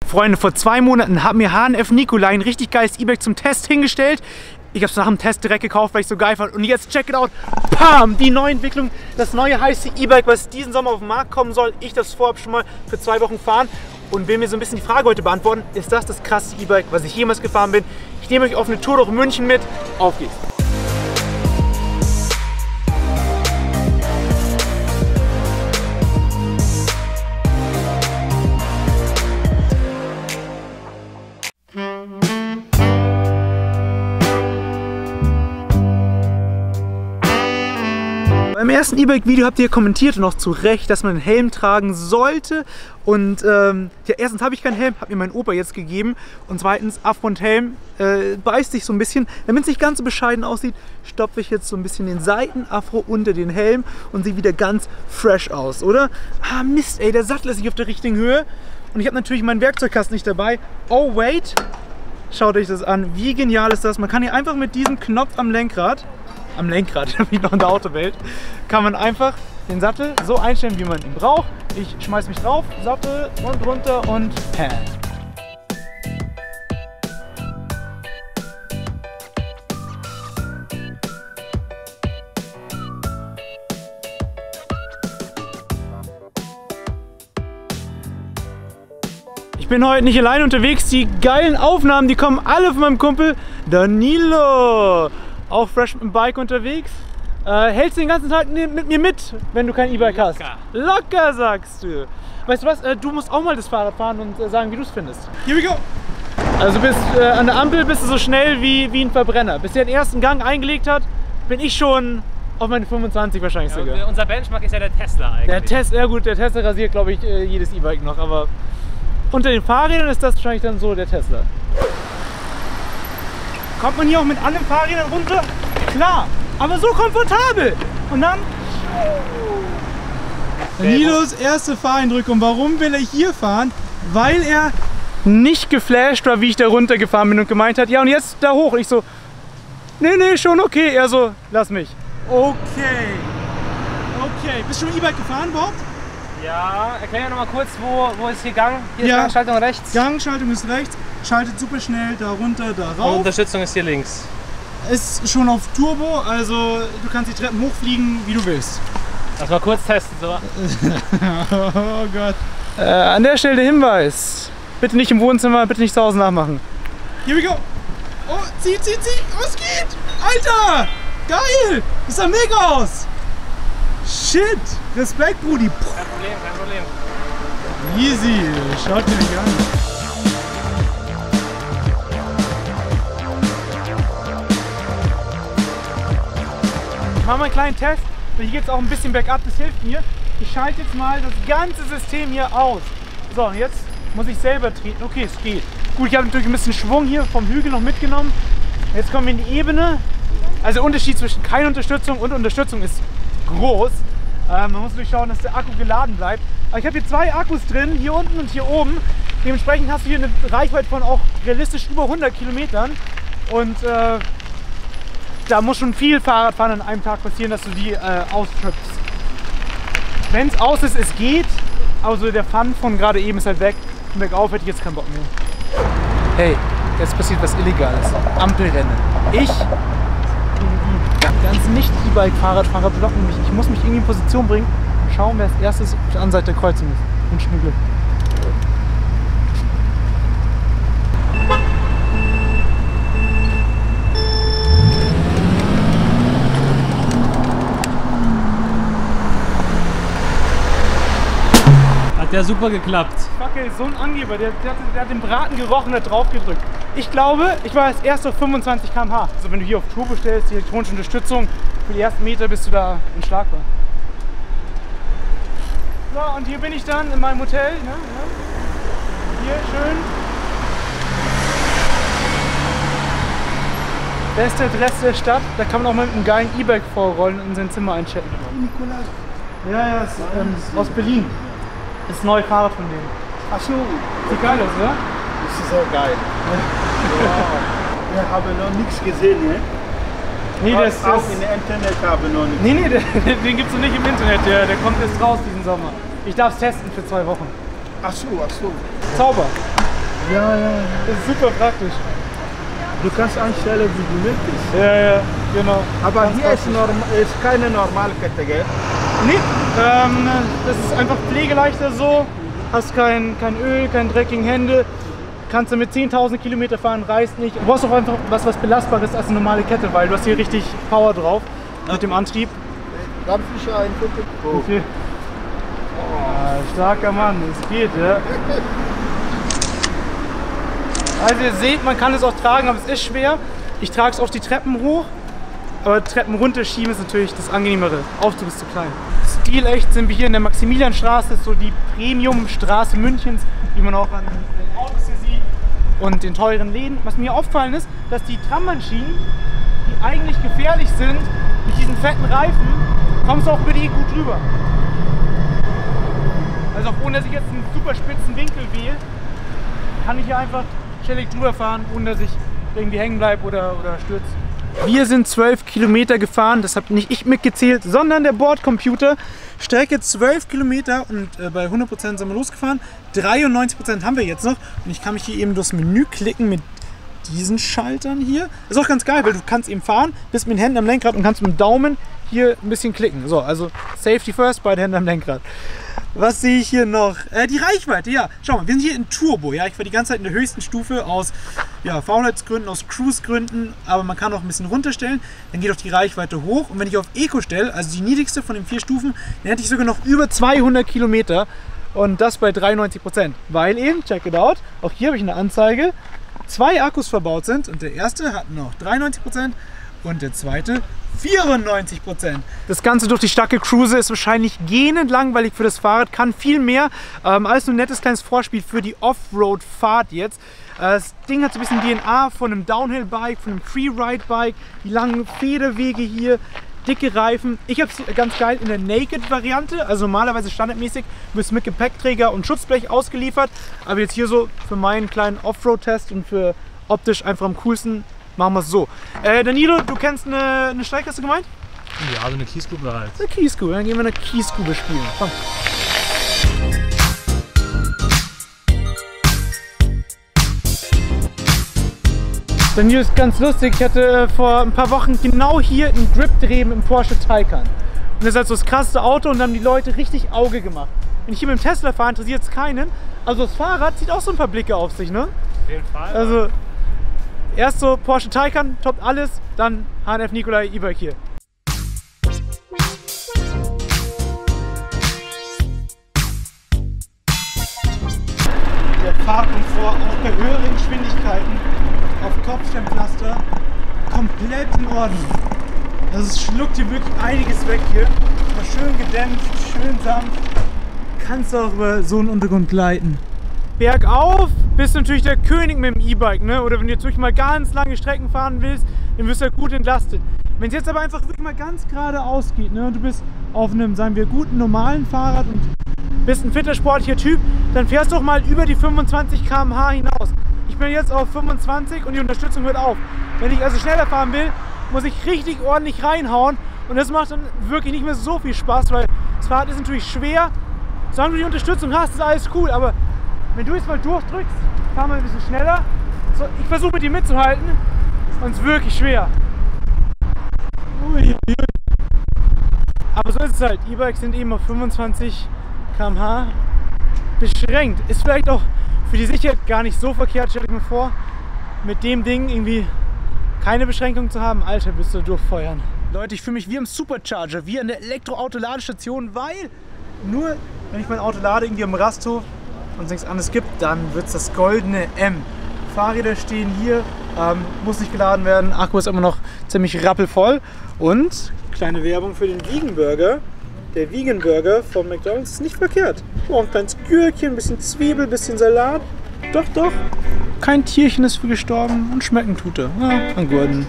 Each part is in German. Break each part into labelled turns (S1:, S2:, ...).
S1: Freunde, vor 2 Monaten hat mir H&F Nikolai ein richtig geiles E-Bike zum Test hingestellt. Ich habe es nach dem Test direkt gekauft, weil ich so geil fand. Und jetzt check it out. Pam! Die neue Entwicklung, das neue heiße E-Bike, was diesen Sommer auf den Markt kommen soll. Ich das vorab schon mal für 2 Wochen fahren und will mir so ein bisschen die Frage heute beantworten. Ist das krasseste E-Bike, was ich jemals gefahren bin? Ich nehme euch auf eine Tour durch München mit. Auf geht's! Beim ersten E-Bike-Video habt ihr kommentiert und auch zu Recht, dass man einen Helm tragen sollte. Und ja, erstens habe ich keinen Helm, hat mir mein Opa jetzt gegeben. Und zweitens, Afro und Helm beißt sich so ein bisschen. Damit es nicht ganz so bescheiden aussieht, stopfe ich jetzt so ein bisschen den Seiten-Afro unter den Helm und sieht wieder ganz fresh aus, oder? Ah Mist, ey, der Sattel ist nicht auf der richtigen Höhe. Und ich habe natürlich meinen Werkzeugkasten nicht dabei. Oh wait, schaut euch das an. Wie genial ist das? Man kann hier einfach mit diesem Knopf am Lenkrad, wie noch in der Autowelt, kann man einfach den Sattel so einstellen, wie man ihn braucht. Ich schmeiß mich drauf, Sattel und runter und Hand. Ich bin heute nicht allein unterwegs. Die geilen Aufnahmen, die kommen alle von meinem Kumpel Danilo. Auch fresh mit dem Bike unterwegs. Hältst du den ganzen Tag mit mir mit, wenn du kein E-Bike hast? Locker, sagst du. Weißt du was, du musst auch mal das Fahrrad fahren und sagen, wie du es findest. Here we go! Also bist an der Ampel bist du so schnell wie ein Verbrenner. Bis der den ersten Gang eingelegt hat, bin ich schon auf meine 25 wahrscheinlich sogar.
S2: Ja, unser Benchmark ist ja der Tesla eigentlich.
S1: Der Tesla, ja gut, der Tesla rasiert glaube ich jedes E-Bike noch, aber unter den Fahrrädern ist das wahrscheinlich dann so der Tesla. Kommt man hier auch mit allen Fahrrädern runter? Klar, aber so komfortabel. Und dann... Danilos erste Fahreindrücke. Und warum will er hier fahren? Weil er nicht geflasht war, wie ich da runtergefahren bin und gemeint hat, ja und jetzt da hoch. Ich so, nee, schon okay. Er so, lass mich. Okay. Bist du schon E-Bike gefahren überhaupt?
S2: Ja, erklär ja noch mal kurz, wo ist hier Gang? Hier ist Gangschaltung rechts.
S1: Gangschaltung ist rechts, schaltet super schnell da runter, da rauf.
S2: Und Unterstützung ist hier links.
S1: Ist schon auf Turbo, also du kannst die Treppen hochfliegen, wie du willst.
S2: Lass mal kurz testen, so.
S1: Oh Gott. An der Stelle der Hinweis. Bitte nicht im Wohnzimmer, bitte nicht zu Hause nachmachen. Here we go. Oh, zieh. Oh, es geht. Alter, geil. Das sah mega aus. Shit. Respekt, Brudi.
S2: Kein Problem.
S1: Easy. Schaut dir nicht an. Ich mache mal einen kleinen Test. Hier geht es auch ein bisschen bergab, das hilft mir. Ich schalte jetzt mal das ganze System hier aus. So, jetzt muss ich selber treten. Okay, es geht. Gut, ich habe natürlich ein bisschen Schwung hier vom Hügel noch mitgenommen. Jetzt kommen wir in die Ebene. Also der Unterschied zwischen keine Unterstützung und Unterstützung ist groß. Man muss natürlich schauen, dass der Akku geladen bleibt. Aber ich habe hier 2 Akkus drin, hier unten und hier oben. Dementsprechend hast du hier eine Reichweite von auch realistisch über 100 Kilometern. Und da muss schon viel Fahrradfahren an einem Tag passieren, dass du die ausschöpfst. Wenn es aus ist, es geht. Also der Fun von gerade eben ist halt weg. Und bergauf hätte ich jetzt keinen Bock mehr. Hey, jetzt passiert was Illegales. Ampelrennen. Ich, die ganzen Nicht-E-Bike-Fahrradfahrer blocken mich. Ich muss mich irgendwie in Position bringen und schauen, wer als erstes auf der anderen Seite der Kreuzung ist. Wünsche mir Glück.
S2: Hat ja super geklappt.
S1: Fuck ey, so ein Angeber, der hat den Braten gerochen und hat drauf gedrückt. Ich glaube, ich war als erster auf 25 km/h. Also wenn du hier auf Turbo stellst, die elektronische Unterstützung, für die ersten Meter bist du da unschlagbar. So, und hier bin ich dann in meinem Hotel. Ne? Hier schön. Beste Adresse der Stadt. Da kann man auch mal mit einem geilen E-Bike vorrollen und in sein Zimmer einchecken. Nikolas. Ja, ist aus Berlin. Das neue Fahrrad von denen.
S3: Ach so.
S1: Sieht geil aus, oder?
S3: Das ist auch geil. Wow. Wir haben noch nichts gesehen, ne?
S1: Nee,
S3: auch im Internet habe ich noch nichts.
S1: Nee, den gibt es noch nicht im Internet. Der kommt jetzt raus diesen Sommer. Ich darf es testen für 2 Wochen.
S3: Ach so.
S1: Zauber.
S3: Ja, ja.
S1: Das ist super praktisch.
S3: Du kannst einstellen, wie du möchtest.
S1: Ja, genau.
S3: Aber
S1: Ganz
S3: hier ist keine normale Kette, gell?
S1: Nee, das ist einfach pflegeleichter so. Hast kein Öl, kein dreckigen Hände. Kannst du mit 10.000 Kilometer fahren, reißt nicht. Du brauchst auch einfach was Belastbares als eine normale Kette, weil du hast hier richtig Power drauf mit dem Antrieb.
S3: Darf ich ein Foto?
S1: Okay. Starker Mann, es geht, ja. Also ihr seht, man kann es auch tragen, aber es ist schwer. Ich trage es auf die Treppen hoch, aber Treppen runterschieben ist natürlich das Angenehmere. Aufzug ist zu klein. Stilecht sind wir hier in der Maximilianstraße, das ist so die Premium-Straße Münchens, die man auch an den Autos hier sieht und den teuren Läden. Was mir aufgefallen ist, dass die Trammaschinen, die eigentlich gefährlich sind, mit diesen fetten Reifen, kommst du auch über die gut drüber. Also auch ohne, dass ich jetzt einen super spitzen Winkel wähle, kann ich hier einfach chillig drüber fahren, ohne dass ich irgendwie hängen bleibe oder stürze. Wir sind 12 Kilometer gefahren, das habe nicht ich mitgezählt, sondern der Bordcomputer. Strecke 12 Kilometer und bei 100% sind wir losgefahren. 93% haben wir jetzt noch und ich kann mich hier eben durchs Menü klicken mit diesen Schaltern hier. Das ist auch ganz geil, weil du kannst eben fahren, bist mit den Händen am Lenkrad und kannst mit dem Daumen hier ein bisschen klicken. So, also Safety first, beide Hände am Lenkrad. Was sehe ich hier noch? Die Reichweite, ja. Schau mal, wir sind hier in Turbo. Ja, ich war die ganze Zeit in der höchsten Stufe aus Faulheitsgründen, aus Cruise-Gründen, aber man kann auch ein bisschen runterstellen. Dann geht auch die Reichweite hoch. Und wenn ich auf Eco stelle, also die niedrigste von den 4 Stufen, dann hätte ich sogar noch über 200 Kilometer. Und das bei 93%. Weil eben, check it out, auch hier habe ich eine Anzeige, 2 Akkus verbaut sind und der erste hat noch 93% und der zweite 94%. Das Ganze durch die starke Cruise ist wahrscheinlich gähnend langweilig für das Fahrrad, kann viel mehr. Alles nur ein nettes kleines Vorspiel für die Offroad-Fahrt jetzt. Das Ding hat so ein bisschen DNA von einem Downhill-Bike, von einem Freeride-Bike, die langen Federwege hier, dicke Reifen. Ich habe es ganz geil in der Naked-Variante, also normalerweise standardmäßig wirst mit Gepäckträger und Schutzblech ausgeliefert, aber jetzt hier so für meinen kleinen Offroad-Test und für optisch einfach am coolsten machen wir es so. Danilo, du kennst eine Strecke, hast du gemeint?
S2: Ja, so eine Kiesgrube halt.
S1: Eine Kiesgrube, dann gehen wir eine Kiesgrube spielen. Komm. Danilo ist ganz lustig, ich hatte vor ein paar Wochen genau hier einen Grip-Dreh mit dem Porsche Taycan. Und das ist halt so das krasseste Auto und dann haben die Leute richtig Auge gemacht. Wenn ich hier mit dem Tesla fahre, interessiert es keinen. Also das Fahrrad zieht auch so ein paar Blicke auf sich, ne?
S2: Auf jeden Fall.
S1: Also erst so Porsche Taycan, toppt alles, dann HNF Nicolai E-Bike hier. Der Fahrkomfort auch bei höheren Geschwindigkeiten auf Kopfsteinpflaster komplett in Ordnung. Also es schluckt hier wirklich einiges weg hier. Mal schön gedämpft, schön sanft. Kannst du auch über so einen Untergrund gleiten. Bergauf bist du natürlich der König mit dem E-Bike, ne? Oder wenn du jetzt wirklich mal ganz lange Strecken fahren willst, dann wirst du ja gut entlastet. Wenn es jetzt aber einfach wirklich mal ganz geradeaus geht, ne? Und du bist auf einem, sagen wir, guten, normalen Fahrrad und bist ein fitter, sportlicher Typ, dann fährst du auch mal über die 25 km/h hinaus. Ich bin jetzt auf 25 und die Unterstützung hört auf. Wenn ich also schneller fahren will, muss ich richtig ordentlich reinhauen und das macht dann wirklich nicht mehr so viel Spaß, weil das Fahrrad ist natürlich schwer. Solange du die Unterstützung hast, ist alles cool, aber wenn du jetzt mal durchdrückst, fahr mal ein bisschen schneller. So, ich versuche mit dir mitzuhalten und es ist wirklich schwer. Aber so ist es halt. E-Bikes sind eben auf 25 km/h beschränkt. Ist vielleicht auch für die Sicherheit gar nicht so verkehrt, stell ich mir vor, mit dem Ding irgendwie keine Beschränkung zu haben. Alter, bist du durchfeuern. Leute, ich fühle mich wie im Supercharger, wie an der Elektroauto-Ladestation, weil nur wenn ich mein Auto lade, irgendwie am Rasthof und es nichts anderes gibt, dann wird es das goldene M. Fahrräder stehen hier, muss nicht geladen werden, Akku ist immer noch ziemlich rappelvoll und kleine Werbung für den Vegan Burger. Der Vegan Burger von McDonald's ist nicht verkehrt. Oh, ein kleines Gürkchen, ein bisschen Zwiebel, ein bisschen Salat. Doch, doch. Kein Tierchen ist für gestorben und schmecken tut er. Ja, ein Gordon.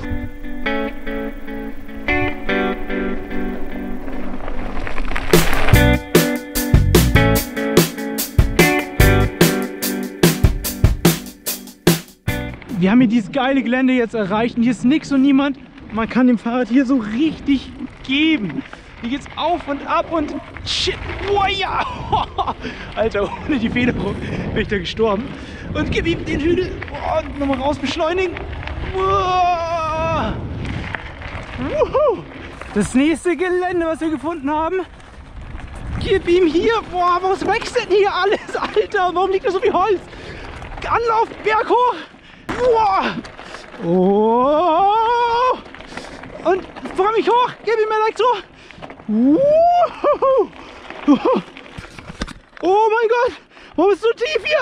S1: Wir haben hier dieses geile Gelände jetzt erreicht und hier ist nichts und niemand. Man kann dem Fahrrad hier so richtig geben. Hier geht's auf und ab und shit, oh ja! Alter, ohne die Federung bin ich da gestorben. Und gib ihm den Hügel. Oh, und nochmal raus beschleunigen. Oh. Das nächste Gelände, was wir gefunden haben. Gib ihm hier. Boah, was wächst denn hier alles, Alter? Warum liegt da so viel Holz? Anlauf, Berg hoch. Boah. Oh. Und fahr mich hoch. Gib ihm Elektro. Oh mein Gott. Warum ist es so tief hier?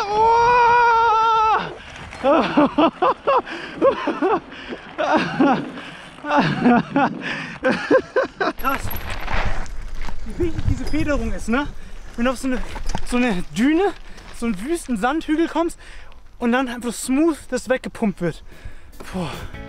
S1: Oh. Krass. Wie wichtig diese Federung ist, ne? Wenn du auf so eine Düne, so einen wüsten Sandhügel kommst und dann einfach smooth das weggepumpt wird. Boah.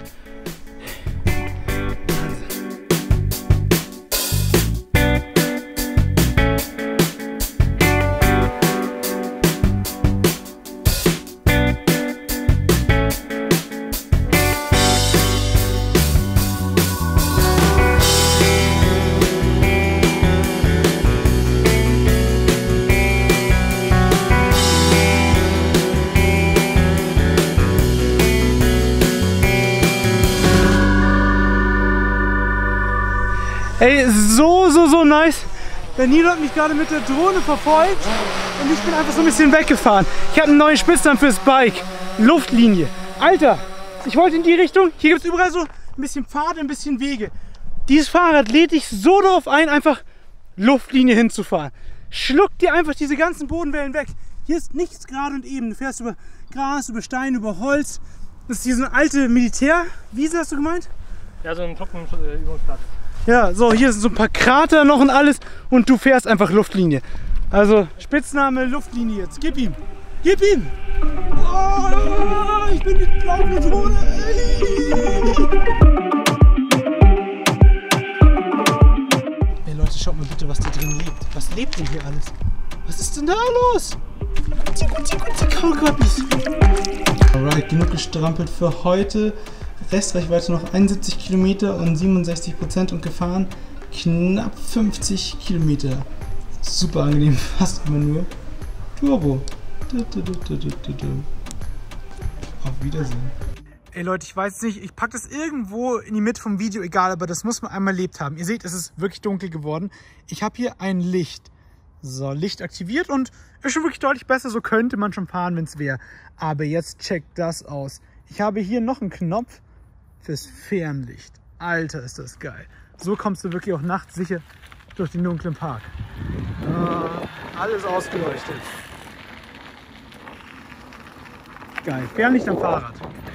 S1: Ey, so nice. Der Nilo hat mich gerade mit der Drohne verfolgt und ich bin einfach so ein bisschen weggefahren. Ich habe einen neuen Spitznamen fürs Bike. Luftlinie. Alter, ich wollte in die Richtung. Hier gibt es überall so ein bisschen Pfade, ein bisschen Wege. Dieses Fahrrad lädt dich so darauf ein, einfach Luftlinie hinzufahren. Schluck dir einfach diese ganzen Bodenwellen weg. Hier ist nichts gerade und eben. Du fährst über Gras, über Stein, über Holz. Das ist hier so eine alte Militärwiese, hast du gemeint?
S2: Ja, so ein Truppenübungsplatz.
S1: Ja, so hier sind so ein paar Krater noch und alles und du fährst einfach Luftlinie. Also Spitzname Luftlinie jetzt. Gib ihm! Gib ihm! Oh, ich bin mit blauen Drohne! Ey Leute, schaut mal bitte, was da drin lebt. Was lebt denn hier alles? Was ist denn da los? Alright, genug gestrampelt für heute. Restreichweite noch 71 Kilometer und 67% und gefahren knapp 50 Kilometer. Super angenehm, fast immer nur Turbo. Auf Wiedersehen. Ey Leute, ich weiß nicht, ich packe das irgendwo in die Mitte vom Video, egal, aber das muss man einmal erlebt haben. Ihr seht, es ist wirklich dunkel geworden. Ich habe hier ein Licht. So, Licht aktiviert und ist schon wirklich deutlich besser, so könnte man schon fahren, wenn es wäre. Aber jetzt checkt das aus. Ich habe hier noch einen Knopf fürs Fernlicht. Alter, ist das geil. So kommst du wirklich auch nachts sicher durch den dunklen Park. Alles ausgeleuchtet. Geil. Fernlicht am Fahrrad.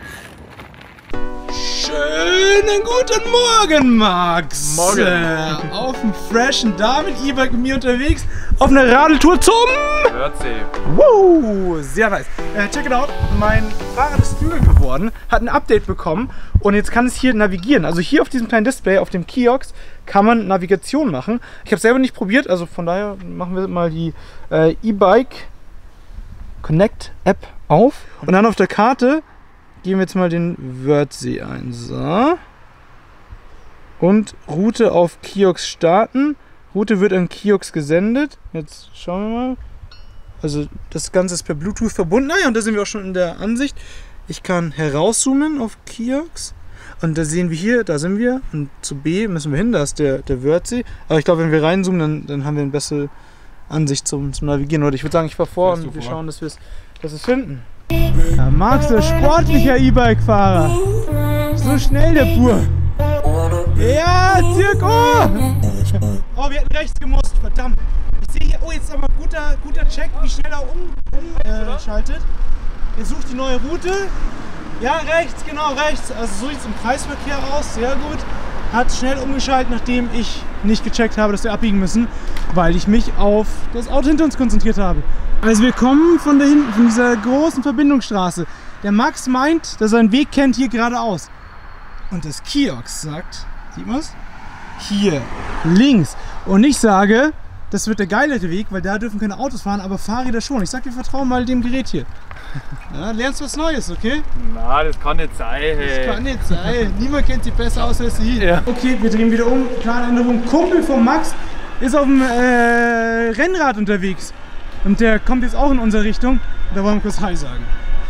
S1: Schönen guten Morgen, Max.
S3: Morgen.
S1: Auf dem freshen David E-Bike mit mir unterwegs auf einer Radeltour zum
S3: Wörthsee.
S1: Wow, sehr nice. Check it out. Mein Fahrrad ist Flügel geworden, hat ein Update bekommen und jetzt kann es hier navigieren. Also hier auf diesem kleinen Display, auf dem Kiosk, kann man Navigation machen. Ich habe es selber nicht probiert, also von daher machen wir mal die E-Bike Connect App auf und dann auf der Karte geben wir jetzt mal den Wörthsee ein. So. Und Route auf Kiosk starten. Route wird an Kiosk gesendet. Jetzt schauen wir mal. Also das Ganze ist per Bluetooth verbunden. Naja, und da sind wir auch schon in der Ansicht. Ich kann herauszoomen auf Kiosk. Und da sehen wir hier, da sind wir. Und zu B müssen wir hin, da ist der Wörthsee. Aber ich glaube, wenn wir reinzoomen, dann haben wir eine bessere Ansicht zum Navigieren. Oder ich würde sagen, ich fahre vor und wir schauen, dass wir es finden. Ja, Max, der sportlicher E-Bike-Fahrer. So schnell der Bur. Ja, Zirko! Oh, wir hätten rechts gemusst, verdammt. Ich sehe hier, oh, jetzt aber guter Check, wie schnell er umschaltet. Jetzt sucht die neue Route. Ja, rechts, genau, rechts. Also so sieht es im Kreisverkehr aus, sehr gut. Hat schnell umgeschaltet, nachdem ich nicht gecheckt habe, dass wir abbiegen müssen, weil ich mich auf das Auto hinter uns konzentriert habe. Also wir kommen von da hinten, von dieser großen Verbindungsstraße. Der Max meint, dass er einen Weg kennt hier geradeaus. Und das Kiosk sagt, sieht man es? Hier, links. Und ich sage, das wird der geilere Weg, weil da dürfen keine Autos fahren, aber Fahrräder schon. Ich sag, wir vertrauen mal dem Gerät hier. Ja, lernst was Neues, okay?
S3: Na, das kann nicht sein, hey.
S1: Das kann nicht sein. Niemand kennt sie besser aus als sie. Ja. Okay, wir drehen wieder um. Kleine Änderung. Kumpel von Max ist auf dem Rennrad unterwegs. Und der kommt jetzt auch in unsere Richtung. Da wollen wir kurz Hi sagen.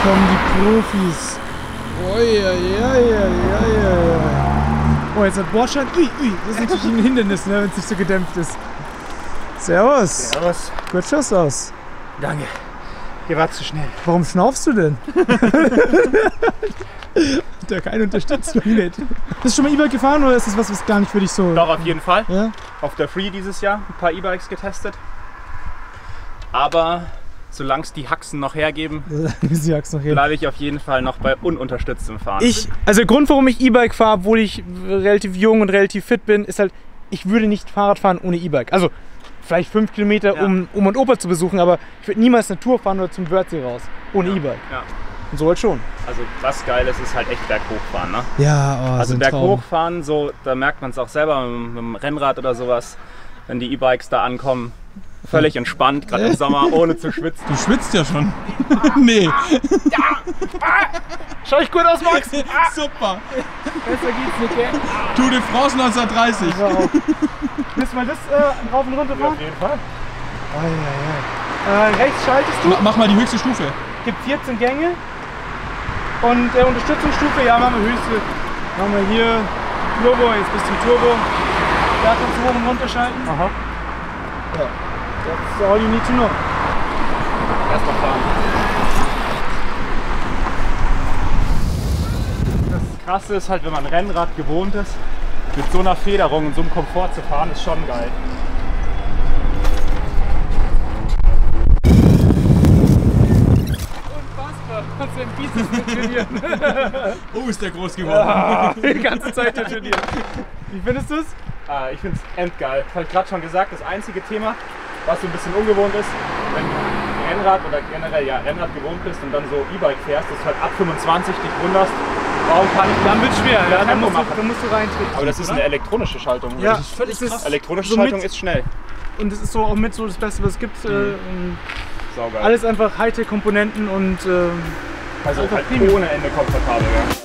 S1: kommen die Profis. Oh, jetzt hat Bordstein. Ui, das ist natürlich ein Hindernis, ne, wenn es nicht so gedämpft ist. Servus.
S3: Servus.
S1: Gut schaust du aus.
S3: Danke. Hier war zu schnell.
S1: Warum schnaufst du denn? Hat ja keine Unterstützung nicht. Bist du schon mal E-Bike gefahren oder ist das was gar nicht für dich so?
S3: Doch, auf jeden Fall.
S1: Ja?
S3: Auf der Free dieses Jahr ein paar E-Bikes getestet. Aber solange es die Haxen noch hergeben, bleibe ich auf jeden Fall noch bei ununterstütztem Fahren.
S1: Also der Grund, warum ich E-Bike fahre, obwohl ich relativ jung und relativ fit bin, ist halt, ich würde nicht Fahrrad fahren ohne E-Bike. Also vielleicht 5 Kilometer, um und Opa zu besuchen, aber ich würde niemals eine Tour fahren oder zum Wörthsee raus, ohne E-Bike.
S3: Ja.
S1: Und so halt schon.
S3: Also was geil ist, ist halt echt berghochfahren, ne?
S1: Ja, oh,
S3: also
S1: so
S3: berghochfahren, so, da merkt man es auch selber mit dem Rennrad oder sowas, wenn die E-Bikes da ankommen. Völlig entspannt, gerade im Sommer, ohne zu schwitzen.
S4: Du schwitzt ja schon. Nee.
S1: Schau ich gut aus, Max?
S4: Super.
S1: Besser geht's nicht, gell?
S4: Tour de France 1930.
S1: Müssen wir das rauf und runter fahren?
S3: Auf jeden Fall.
S1: Rechts schaltest du.
S4: Mach mal die höchste Stufe.
S1: Gibt 14 Gänge. Und Unterstützungsstufe, ja, machen wir höchste. Machen wir hier Turbo, jetzt bis zum Turbo. Da kannst du hoch und runter schalten.
S3: Aha.
S1: Ja. That's all you need to know.
S3: Erstmal fahren. Das Krasse ist halt, wenn man ein Rennrad gewohnt ist, mit so einer Federung und so einem Komfort zu fahren, ist schon geil.
S1: Unfassbar, kannst du den Bizeps trainieren.
S4: Oh, ist der groß geworden.
S1: Ja, die ganze Zeit trainiert. Wie findest du es?
S3: Ich finde es endgeil. Ich habe gerade schon gesagt, das einzige Thema, was so ein bisschen ungewohnt ist, wenn du Rennrad oder generell Rennrad gewohnt bist und dann so E-Bike fährst, dass du halt ab 25 dich wunderst, warum kann ich
S1: dann wird schwer,
S3: ja,
S1: dann musst du reintreten.
S3: Aber das ist eine elektronische Schaltung.
S1: Ja,
S3: das ist völlig krass. Elektronische
S1: so
S3: Schaltung ist schnell.
S1: Und das ist so auch mit so das Beste, was es gibt.
S3: Saugeil.
S1: Alles einfach Hightech-Komponenten und
S3: also
S1: einfach
S3: halt
S1: Premium.
S3: ohne Ende komfortabel. Ja.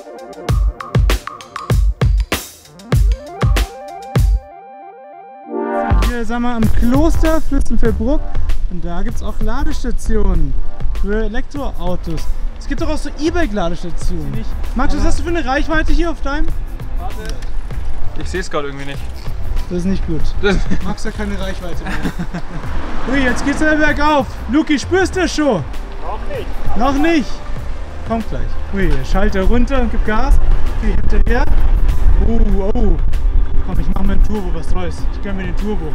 S1: Hier sind wir am Kloster Fürstenfeldbruck und da gibt es auch Ladestationen für Elektroautos. Es gibt doch auch so E-Bike-Ladestationen. Max, was hast du für eine Reichweite hier auf deinem?
S4: Warte. Ich sehe es gerade irgendwie nicht.
S1: Das ist nicht gut. Max hat keine Reichweite mehr. Ui, jetzt geht's ja bergauf. Luki, spürst du das schon? Noch nicht. Kommt gleich. Ui, Schalter runter und gib Gas. Okay, hinterher. Oh. Komm, ich mach mal einen Turbo, was Neues. Ich gönn mir den Turbo.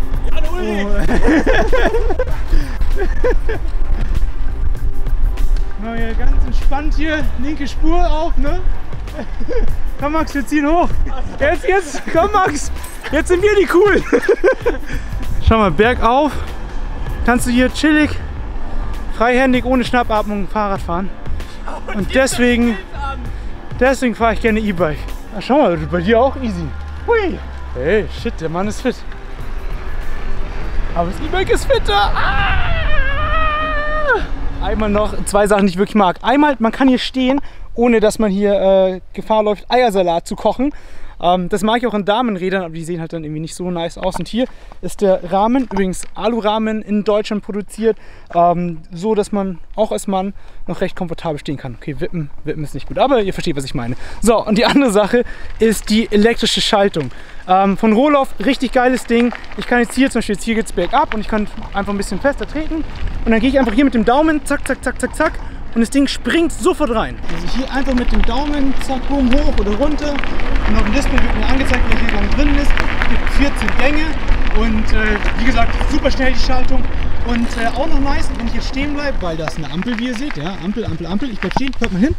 S1: Mal hier ganz entspannt hier, linke Spur auf, ne? Komm Max, wir ziehen hoch. Jetzt, komm Max. Jetzt sind wir die Coolen. Schau mal, bergauf. Kannst du hier chillig, freihändig, ohne Schnappatmung Fahrrad fahren. Und deswegen fahre ich gerne E-Bike. Schau mal, bei dir auch easy. Hui. Hey, shit, der Mann ist fit. Aber das E-Bike ist fitter. Einmal noch 2 Sachen, die ich wirklich mag. Einmal, man kann hier stehen, ohne dass man hier Gefahr läuft, Eiersalat zu kochen. Das mag ich auch an Damenrädern, aber die sehen halt dann irgendwie nicht so nice aus. Und hier ist der Rahmen, übrigens Alurahmen in Deutschland produziert, so dass man auch als Mann noch recht komfortabel stehen kann. Okay, wippen ist nicht gut, aber ihr versteht, was ich meine. So, und die andere Sache ist die elektrische Schaltung. Von Rohloff, richtig geiles Ding. Ich kann jetzt hier, zum Beispiel jetzt hier geht es bergab und ich kann einfach ein bisschen fester treten. Und dann gehe ich einfach hier mit dem Daumen, zack, zack, zack, zack, zack. Und das Ding springt sofort rein. Also hier einfach mit dem Daumen, zack, boom, hoch oder runter. Und auf dem Display wird mir angezeigt, welcher Gang drin ist. Es gibt 14 Gänge und wie gesagt, super schnell die Schaltung. Und auch noch nice, wenn ich jetzt stehen bleibe, weil das eine Ampel, wie ihr seht, ja, Ampel. Ich bleib stehen, hört mal hin.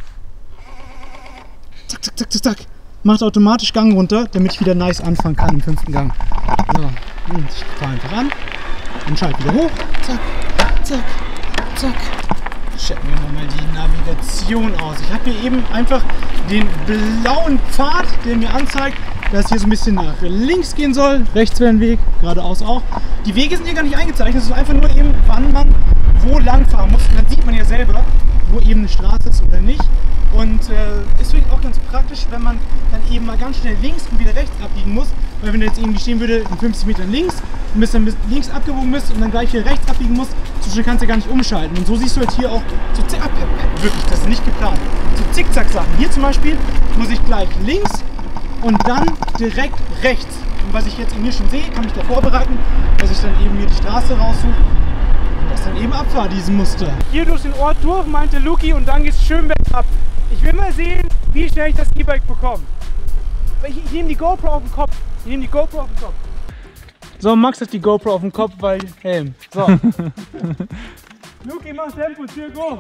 S1: Zack, zack, zack, zack, zack. Macht automatisch Gang runter, damit ich wieder nice anfangen kann im 5. Gang. So, und ich fahre einfach an und schalte wieder hoch. Zack, zack, zack. Checken wir nochmal die Navigation aus. Ich habe hier eben einfach den blauen Pfad, der mir anzeigt, dass hier so ein bisschen nach links gehen soll. Rechts wäre ein Weg, geradeaus auch. Die Wege sind hier gar nicht eingezeichnet, es ist einfach nur eben, wann man wo lang fahren muss. Und dann sieht man ja selber, wo eben eine Straße ist oder nicht. Und ist wirklich auch ganz praktisch, wenn man dann eben mal ganz schnell links und wieder rechts abbiegen muss. Weil wenn du jetzt irgendwie stehen würde, in 50 Metern links und bis dann links abgebogen bist und dann gleich wieder rechts abbiegen musst, so schnell kannst du gar nicht umschalten. Und so siehst du halt hier auch so wirklich, das ist nicht geplant. So Zickzack-Sachen. Hier zum Beispiel muss ich gleich links und dann direkt rechts. Und was ich jetzt in mir schon sehe, kann mich da vorbereiten, dass ich dann eben hier die Straße raussuche und das dann eben abfahre, diesen Muster. Hier durch den Ort durch, meinte Luki, und dann geht's schön bergab. Ich will mal sehen, wie schnell ich das E-Bike bekomme. Ich nehme die GoPro auf den Kopf. So, Max hat die GoPro auf dem Kopf, weil Helm. So. Luki, mach Tempo, Tür, go!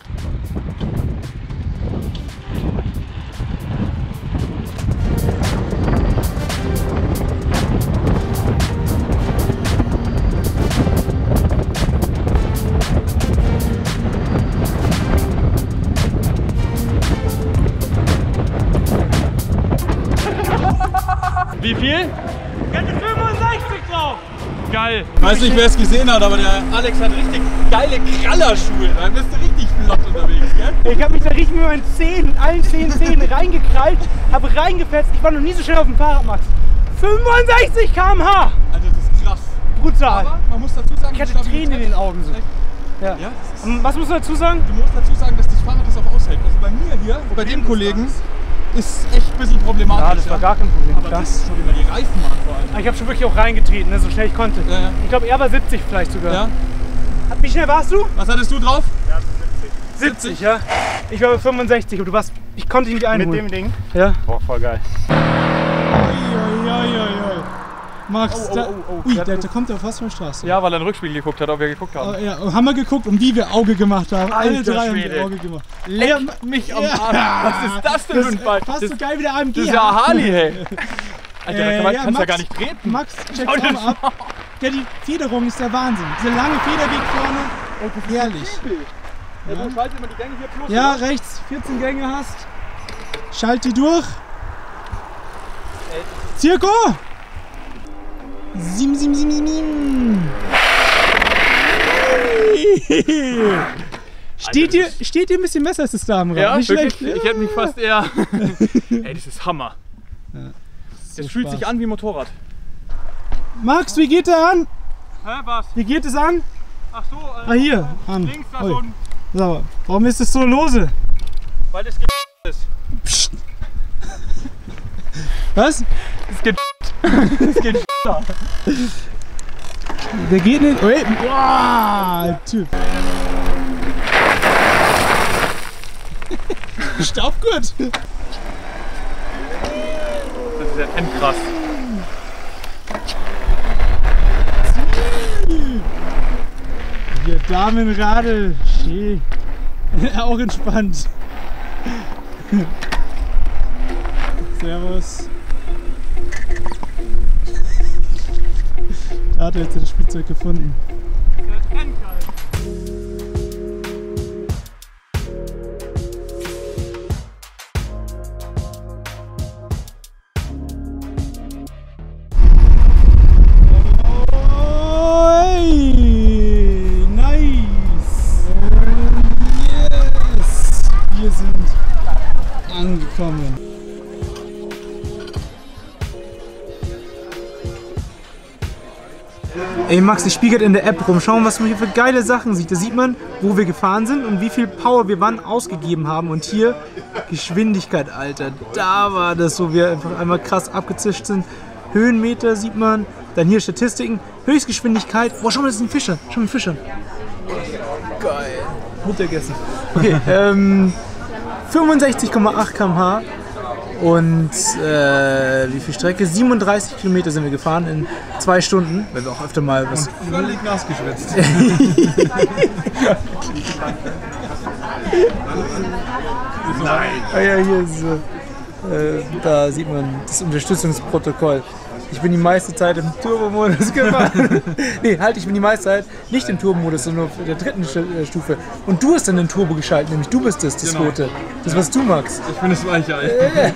S4: Wie viel?
S1: Ich hatte 65 drauf!
S4: Geil. Ich weiß nicht, wer es gesehen hat, aber der Alex hat richtig geile Krallerschuhe. Da bist du richtig flott unterwegs, gell?
S1: Ich habe mich da richtig mit meinen Zähnen, allen 10 Zähnen reingekrallt, habe reingefetzt. Ich war noch nie so schnell auf dem Fahrrad, Max. 65 km/h!
S4: Also das ist krass.
S1: Brutal.
S4: Aber man muss dazu sagen,
S1: Ich hatte Tränen in den Augen. So. Ja.
S4: Ja,
S1: Was musst du dazu sagen?
S4: du musst dazu sagen, dass das Fahrrad das auch aushält. Also bei mir hier, bei dem Kollegen, ist echt ein bisschen problematisch.
S1: Ja, das war gar kein Problem.
S4: Aber das ist schon über die Reifen waren vor allem.
S1: Ich habe schon wirklich auch reingetreten, ne, so schnell ich konnte.
S4: Ja, ja.
S1: Ich glaube, er war 70 vielleicht sogar.
S4: Ja.
S1: Wie schnell warst du?
S4: Was hattest du drauf?
S3: Ja, 70.
S1: 70, ja. Ich war bei 65, aber ich konnte ihn nicht einholen.
S3: Mit dem Ding?
S1: Ja.
S3: Boah, voll geil.
S1: Max, ui, da kommt er fast von der Straße.
S4: Ja, weil er ein Rückspiegel geguckt hat, ob wir geguckt haben.
S1: Ja, haben wir geguckt und wie wir Auge gemacht haben. Alle
S4: Alter
S1: drei
S4: Schwede.
S1: haben Auge gemacht.
S4: Leck mich am Arsch. Was ist das denn für ein Ball?
S1: Fast so geil wie der AMG.
S4: Das ist ja Harley, hey. Alter, da kannst du ja
S1: Max,
S4: gar nicht treten.
S1: Max, check mal ab. Ja, die Federung ist der Wahnsinn. Dieser lange Federweg vorne. Herrlich.
S4: Ja, wo schaltet man die Gänge hier plus?
S1: Ja, rechts 14 Gänge hast. Schalt die durch. Zirko! 7. Steht dir ein bisschen besser als das Damenrad.
S4: Ja,
S1: nicht
S4: wirklich?
S1: schlecht.
S4: Ich hätte mich fast eher... Ey, das ist Hammer.
S1: Ja,
S4: Es fühlt sich an wie Motorrad.
S1: Max, wie geht der an?
S4: Hä, was?
S1: Wie geht es an?
S4: Ach so,
S1: Hier, an.
S4: links da
S1: Ui.
S4: so ein...
S1: So, warum ist es so lose?
S4: Weil das ist.
S1: Was?
S4: Es geht. Es geht.
S1: Der geht nicht. Ui. Boah, Typ. Staubgut.
S4: Das ist ja endkrass.
S1: Hier Damenradl. Schön. Auch entspannt. Servus. Da hat er jetzt das Spielzeug gefunden. Oh, hey. Nice. Yes. Wir sind angekommen. Ey Max, ich spiegelt in der App rum. Schau mal, was man hier für geile Sachen sieht. Da sieht man, wo wir gefahren sind und wie viel Power wir wann ausgegeben haben. Und hier Geschwindigkeit, Alter. Da war das, wo wir einfach einmal krass abgezischt sind. Höhenmeter sieht man. Dann hier Statistiken. Höchstgeschwindigkeit. Boah, schau mal, das ist ein Fischer. Schau mal, ein Fischer. Geil. Mittagessen. Okay, 65,8 km/h. Und wie viel Strecke? 37 Kilometer sind wir gefahren in 2 Stunden, weil wir auch öfter mal was...
S4: Völlig nass geschwitzt.
S3: Nein.
S1: Ah ja, hier ist da sieht man das Unterstützungsprotokoll. Ich bin die meiste Zeit im Turbo-Modus gefahren. Nee, halt, ich bin die meiste Zeit nicht im Turbo-Modus, sondern auf der 3. Stufe. Und du hast dann den Turbo geschaltet, nämlich du bist das
S4: Genau.
S1: Rote. Das, was du magst.
S4: Ich bin das Weichei.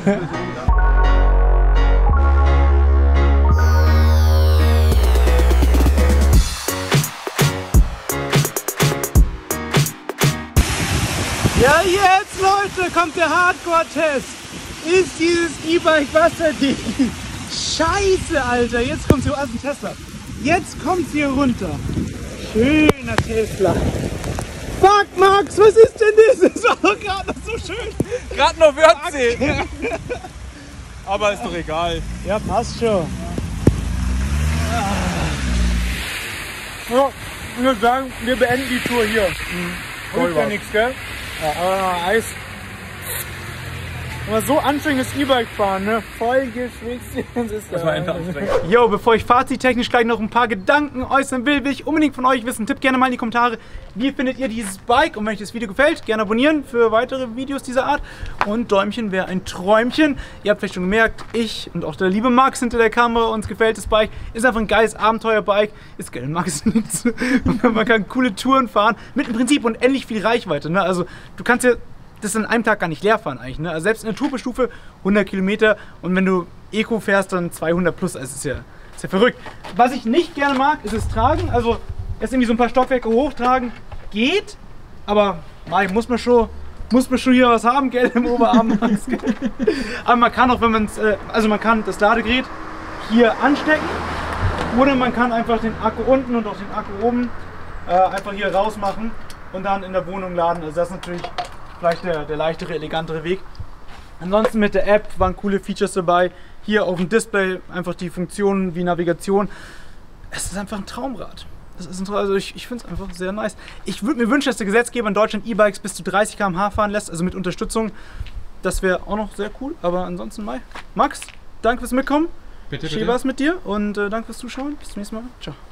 S1: Ja, jetzt, Leute, kommt der Hardcore-Test. Ist dieses E-Bike wasserdicht? Scheiße, Alter. Jetzt kommt sie aus dem Tesla. Jetzt kommt sie hier runter. Schöner Tesla. Fuck, Max, was ist denn das? Das war doch gerade noch so schön.
S4: Gerade noch Wörthsee. Aber ist doch egal.
S1: Ja, passt schon. Ja, ich würde sagen, wir beenden die Tour hier. Hilft ja nichts, gell? Ja, aber Eis. Aber so anstrengendes E-Bike fahren, ne? Voll geschwitzt.
S4: Das war einfach anstrengend.
S1: Jo, bevor ich fazittechnisch gleich noch ein paar Gedanken äußern will ich unbedingt von euch wissen. Tippt gerne mal in die Kommentare, wie findet ihr dieses Bike? Und wenn euch das Video gefällt, gerne abonnieren für weitere Videos dieser Art. Und Däumchen wäre ein Träumchen. Ihr habt vielleicht schon gemerkt, ich und auch der liebe Max hinter der Kamera, uns gefällt das Bike. Ist einfach ein geiles Abenteuerbike. Ist geil, Max nichts. Man kann coole Touren fahren mit im Prinzip unendlich viel Reichweite. Ne? Also du kannst ja das an einem Tag gar nicht leer fahren eigentlich. Ne? Also selbst in der Turbostufe 100 Kilometer und wenn du Eco fährst, dann 200 plus. Also ist ja verrückt. Was ich nicht gerne mag, ist das Tragen. Also jetzt irgendwie so ein paar Stockwerke hochtragen geht, aber muss man schon hier was haben, gell, im Oberarm. Aber man kann auch, wenn man es, also man kann das Ladegerät hier anstecken oder man kann einfach den Akku unten und auch den Akku oben einfach hier rausmachen und dann in der Wohnung laden. Also das ist natürlich vielleicht der leichtere, elegantere Weg. Ansonsten mit der App waren coole Features dabei. Hier auf dem Display einfach die Funktionen wie Navigation. Es ist einfach ein Traumrad. Das ist ein also ich finde es einfach sehr nice. Ich würde mir wünschen, dass der Gesetzgeber in Deutschland E-Bikes bis zu 30 km/h fahren lässt, also mit Unterstützung. Das wäre auch noch sehr cool. Aber ansonsten Max, danke fürs Mitkommen.
S4: Bitte,
S1: Schön war's mit dir und danke fürs Zuschauen. Bis zum nächsten Mal. Ciao.